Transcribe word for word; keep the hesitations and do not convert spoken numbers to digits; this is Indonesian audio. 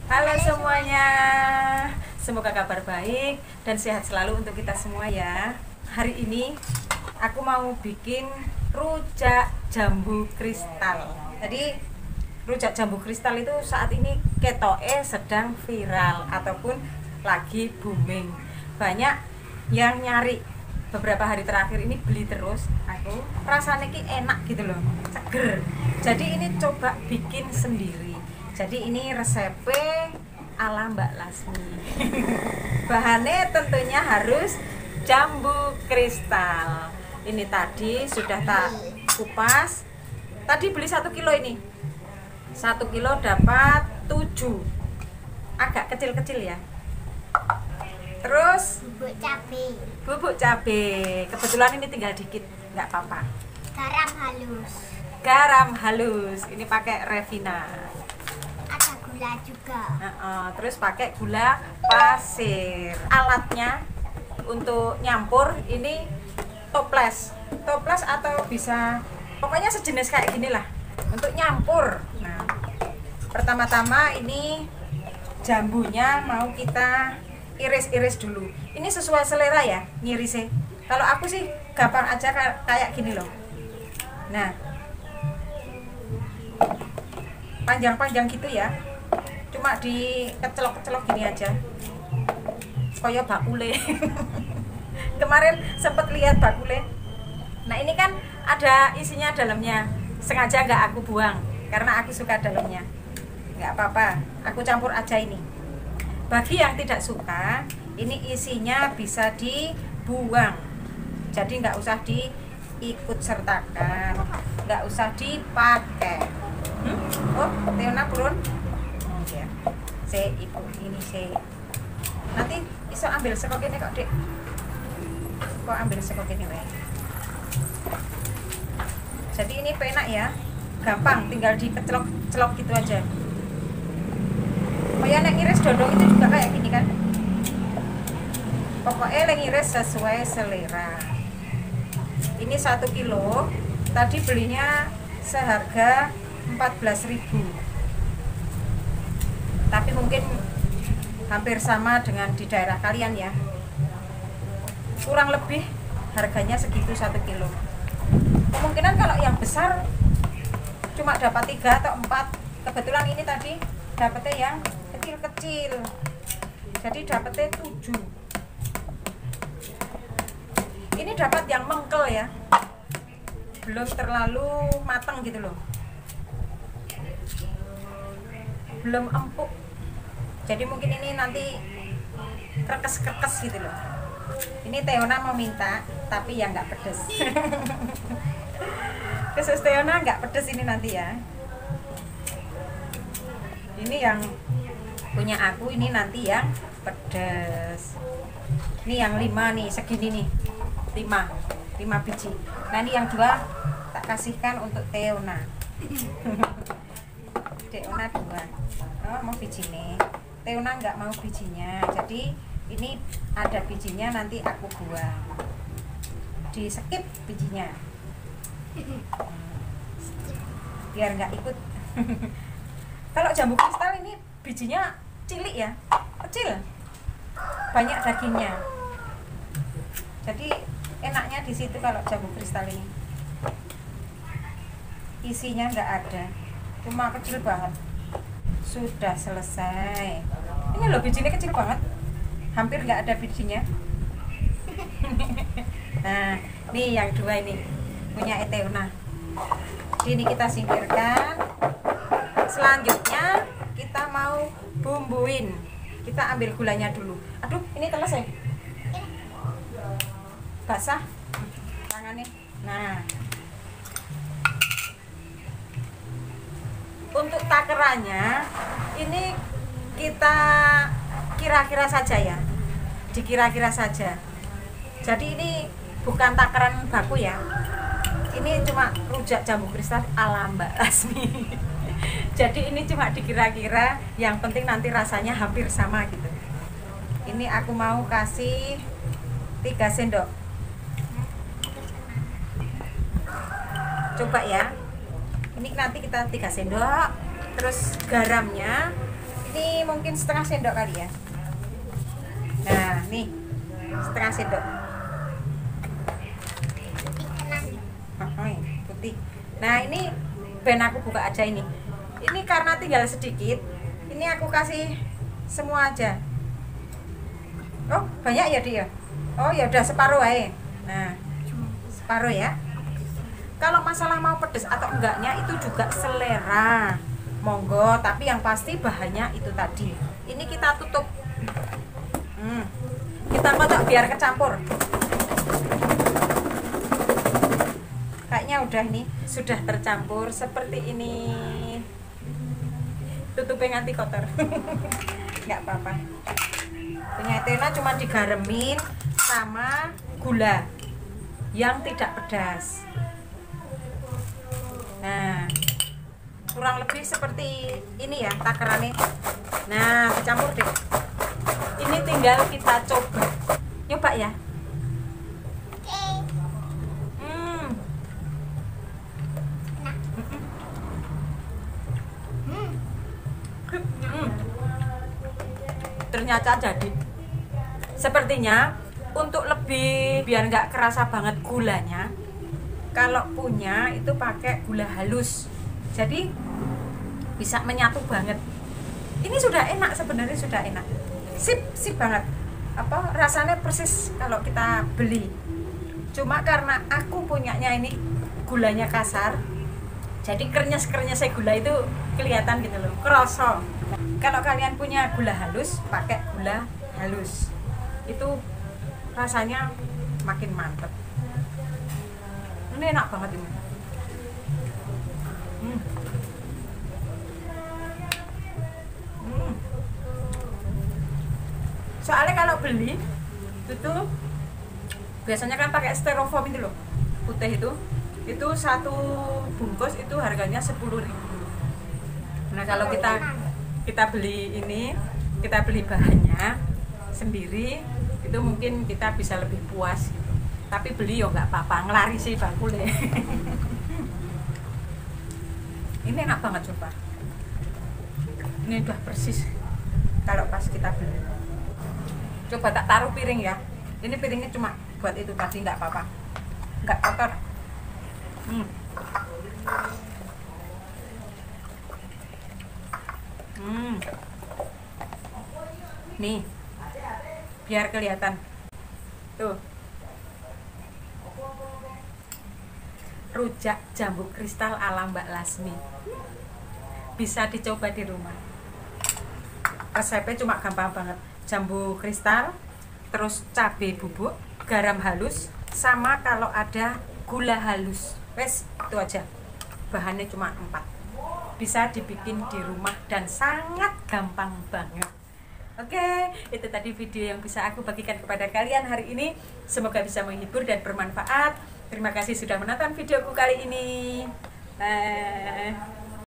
Halo semuanya, semoga kabar baik dan sehat selalu untuk kita semua ya. Hari ini aku mau bikin rujak jambu kristal. Jadi rujak jambu kristal itu saat ini ketoke sedang viral ataupun lagi booming. Banyak yang nyari, beberapa hari terakhir ini beli terus. Aku rasanya ki enak gitu loh, seger. Jadi ini coba bikin sendiri. Jadi ini resepnya ala Mbak Lasmi. Bahannya tentunya harus jambu kristal. Ini tadi sudah tak kupas. Tadi beli satu kilo ini. Satu kilo dapat tujuh. Agak kecil-kecil ya. Terus bubuk cabai. Bubuk cabai. Kebetulan ini tinggal dikit, nggak apa-apa. Garam halus. Garam halus. Ini pakai Revina. Gula juga. Nah, uh, terus pakai gula pasir. Alatnya untuk nyampur ini toples, toples atau bisa pokoknya sejenis kayak gini lah untuk nyampur. Nah, pertama-tama ini jambunya mau kita iris-iris dulu. Ini sesuai selera ya, ngirisnya. Kalau aku sih gampang aja kayak gini loh. Nah, panjang-panjang gitu ya. Cuma di kecelok-kecelok gini aja koyo bakule. Kemarin sempat lihat bakule. Nah ini kan ada isinya dalamnya, sengaja nggak aku buang karena aku suka dalamnya. Nggak apa-apa, aku campur aja ini. Bagi yang tidak suka, ini isinya bisa dibuang, jadi nggak usah diikut sertakan, nggak usah dipakai. hmm? Oh, Teona turun ya, saya ibu ini saya nanti bisa ambil sekok ini kok dek, kok ambil sekok ini weh. Jadi ini penak ya, gampang, tinggal dikecelok-celok gitu aja. Kayak nek ngiris dodong itu juga kayak gini kan, pokoknya nek ngiris sesuai selera. Ini satu kilo tadi belinya seharga empat belas ribu, tapi mungkin hampir sama dengan di daerah kalian ya, kurang lebih harganya segitu satu kilo. Kemungkinan kalau yang besar cuma dapat tiga atau empat. Kebetulan ini tadi dapatnya yang kecil-kecil, jadi dapatnya tujuh. Ini dapat yang mengkel ya, belum terlalu matang gitu loh, belum empuk. Jadi mungkin ini nanti krekes-krekes gitu loh. Ini Teona mau minta, tapi ya nggak pedes. Khusus Teona nggak pedes ini nanti ya. Ini yang punya aku, ini nanti yang pedes. Ini yang lima nih, segini nih, lima, lima biji. Nah ini yang dua tak kasihkan untuk Teona. Teona dua. Oh, mau biji nih. Teona nggak mau bijinya, jadi ini ada bijinya nanti aku buang. Di skip bijinya, biar nggak ikut. Kalau jambu kristal ini bijinya cilik ya, kecil, banyak dagingnya. Jadi enaknya di situ kalau jambu kristal ini. Isinya nggak ada, cuma kecil banget. Sudah selesai. Ini loh bijinya kecil banget, hampir nggak ada bijinya. Nah ini yang dua ini punya Teona. Ini kita singkirkan. Selanjutnya kita mau bumbuin. Kita ambil gulanya dulu. Aduh ini teles ya, basah tangannya. Nah untuk takarannya ini kita kira-kira saja ya, dikira-kira saja. Jadi ini bukan takaran baku ya, ini cuma rujak jambu kristal ala Mbak Lasmi. Jadi ini cuma dikira-kira, yang penting nanti rasanya hampir sama gitu. Ini aku mau kasih tiga sendok. Coba ya, ini nanti kita tiga sendok. Terus garamnya ini mungkin setengah sendok kali ya. Nah, nih setengah sendok. Oh, putih. Nah, ini ben aku buka aja ini. Ini karena tinggal sedikit. Ini aku kasih semua aja. Oh, banyak ya dia. Oh, ya udah separuh aja. Nah, separuh ya. Kalau masalah mau pedes atau enggaknya itu juga selera. Monggo, tapi yang pasti bahannya itu tadi. Ini kita tutup. Hmm. Kita kotak biar kecampur. Kayaknya udah nih, sudah tercampur seperti ini. Tutupnya nganti kotor. Nggak apa-apa. Ternyata cuma digaremin sama gula yang tidak pedas. Nah, kurang lebih seperti ini ya takarannya. Nah, dicampur deh. Ini tinggal kita coba. Nyoba ya. Hmm. Hmm. Ternyata jadi. Sepertinya untuk lebih biar nggak kerasa banget gulanya, kalau punya itu pakai gula halus. Jadi bisa menyatu banget. Ini sudah enak, sebenarnya sudah enak. Sip, sip banget. Apa rasanya persis kalau kita beli. Cuma karena aku punyanya ini gulanya kasar, jadi krenyes-krenyes gula itu kelihatan gitu loh, kerasa. Kalau kalian punya gula halus, pakai gula halus. Itu rasanya makin mantep. Ini enak banget ini. Hmm. Hmm. Soalnya kalau beli itu biasanya kan pakai styrofoam itu loh, putih itu. Itu satu bungkus itu harganya sepuluh ribu. Nah, kalau kita kita beli ini, kita beli bahannya sendiri, itu mungkin kita bisa lebih puas gitu. Tapi beli yo nggak apa-apa, ngelari sih bakule. Ini enak banget, coba. Ini udah persis kalau pas kita beli. Coba tak taruh piring ya. Ini piringnya cuma buat itu tadi, nggak apa-apa, nggak kotor. Hmm. Hmm. Nih, biar kelihatan. Tuh. Rujak jambu kristal ala Mbak Lasmi. Bisa dicoba di rumah. Resepnya cuma gampang banget. Jambu kristal, terus cabai bubuk, garam halus, sama kalau ada gula halus. Wes, itu aja. Bahannya cuma empat. Bisa dibikin di rumah dan sangat gampang banget. Oke, itu tadi video yang bisa aku bagikan kepada kalian hari ini. Semoga bisa menghibur dan bermanfaat. Terima kasih sudah menonton videoku kali ini. Nah.